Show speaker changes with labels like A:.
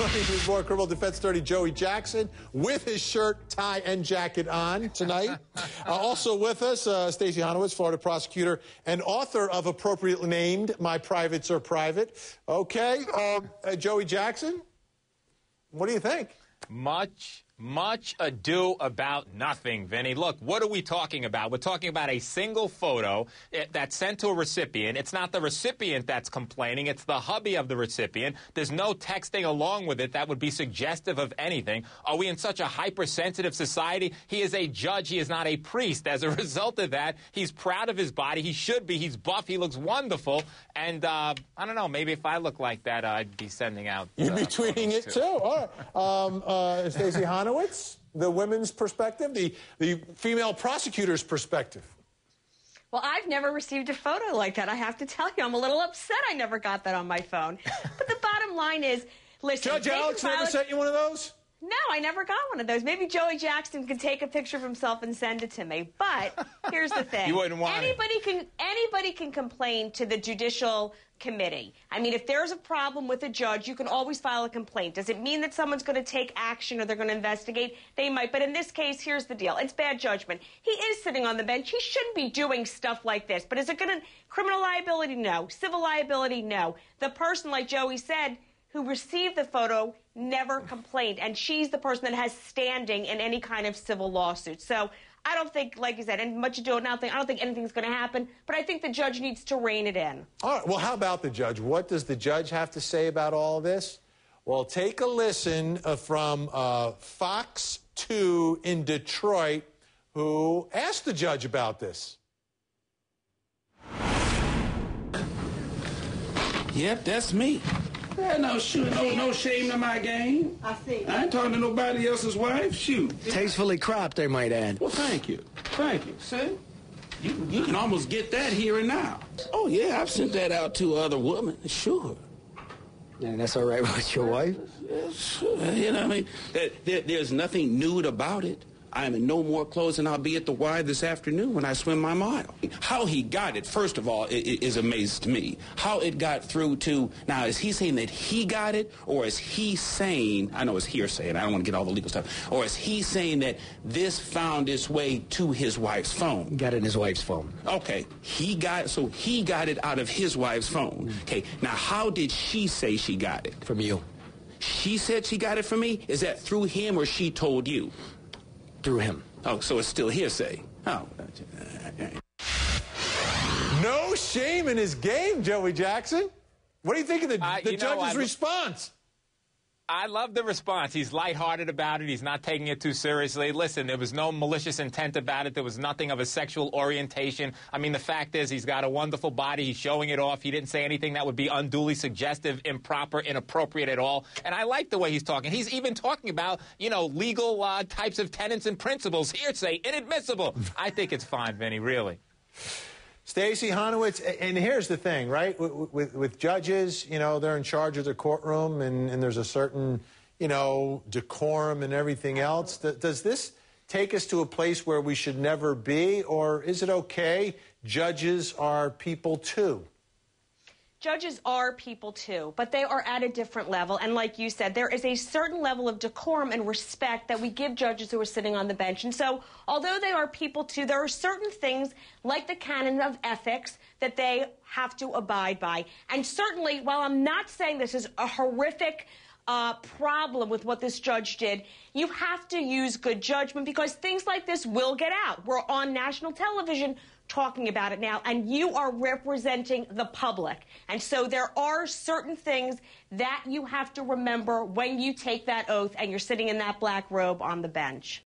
A: Joining me more criminal defense attorney Joey Jackson with his shirt, tie, and jacket on tonight. Also with us, Stacey Honowitz, Florida prosecutor and author of appropriately named My Privates Are Private. Okay, Joey Jackson, what do you think?
B: Much ado about nothing, Vinny. Look, what are we talking about? We're talking about a single photo that's sent to a recipient. It's not the recipient that's complaining. It's the hubby of the recipient. There's no texting along with it that would be suggestive of anything. Are we in such a hypersensitive society? He is a judge. He is not a priest. As a result of that, he's proud of his body. He should be. He's buff. He looks wonderful. And I don't know, maybe if I look like that, I'd be sending out
A: You'd be tweeting it, too. All right. Stacey Honowitz, the women's perspective, the female prosecutor's perspective.
C: Well, I've never received a photo like that. I have to tell you, I'm a little upset I never got that on my phone. But the bottom line is, listen...
A: Judge Alex never sent you one of those?
C: No, I never got one of those. Maybe Joey Jackson could take a picture of himself and send it to me. But here's the thing.
B: You wouldn't want
C: Anybody can complain to the judicial committee. I mean, if there's a problem with a judge, you can always file a complaint. Does it mean that someone's going to take action or they're going to investigate? They might. But in this case, here's the deal. It's bad judgment. He is sitting on the bench. He shouldn't be doing stuff like this. But is it going to... Criminal liability? No. Civil liability? No. The person, like Joey said, who received the photo never complained, and she's the person that has standing in any kind of civil lawsuit. So I don't think, like you said, and much ado about nothing, I don't think anything's going to happen, but I think the judge needs to rein it in.
A: All right, well, how about the judge? What does the judge have to say about all of this? Well, take a listen from Fox 2 in Detroit, who asked the judge about this.
D: Yep, that's me. No shame in my game.
C: I see.
D: I ain't talking to nobody else's wife. Shoot.
E: Tastefully cropped, they might add.
D: Well, thank you. Thank you. See? You can almost get that here and now. Oh, yeah, I've sent that out to other women. Sure.
E: And that's all right with your wife?
D: Yes. You know what I mean? There's nothing nude about it. I am in no more clothes than I'll be at the Y this afternoon when I swim my mile. How he got it, first of all, is amazing to me. How it got through to, now, is he saying that he got it, or is he saying, I know it's hearsay, and I don't want to get all the legal stuff, or is he saying that this found its way to his wife's phone?
E: He got it in his wife's phone.
D: Okay, he got it out of his wife's phone. Okay, now, how did she say she got it?
E: From you.
D: She said she got it from me? Is that through him, or she told you?
E: Through him.
D: Oh, so it's still hearsay. Oh.
A: No shame in his game, Joey Jackson. What do you think of the judge's response?
B: I love the response. He's lighthearted about it. He's not taking it too seriously. Listen, there was no malicious intent about it. There was nothing of a sexual orientation. I mean, the fact is he's got a wonderful body. He's showing it off. He didn't say anything that would be unduly suggestive, improper, inappropriate at all. And I like the way he's talking. He's even talking about, legal types of tenets and principles. Hearsay, inadmissible. I think it's fine, Vinny, really.
A: Stacey Honowitz, and here's the thing, right? With judges, they're in charge of the courtroom, and there's a certain, decorum and everything else. Does this take us to a place where we should never be, or is it okay? Judges are people too.
C: Judges are people too, but they are at a different level. And like you said, there is a certain level of decorum and respect that we give judges who are sitting on the bench. And so, although they are people too, there are certain things like the canon of ethics that they have to abide by. And certainly, while I'm not saying this is a horrific problem with what this judge did, you have to use good judgment because things like this will get out. We're on national television talking about it now, and you are representing the public. And so there are certain things that you have to remember when you take that oath and you're sitting in that black robe on the bench.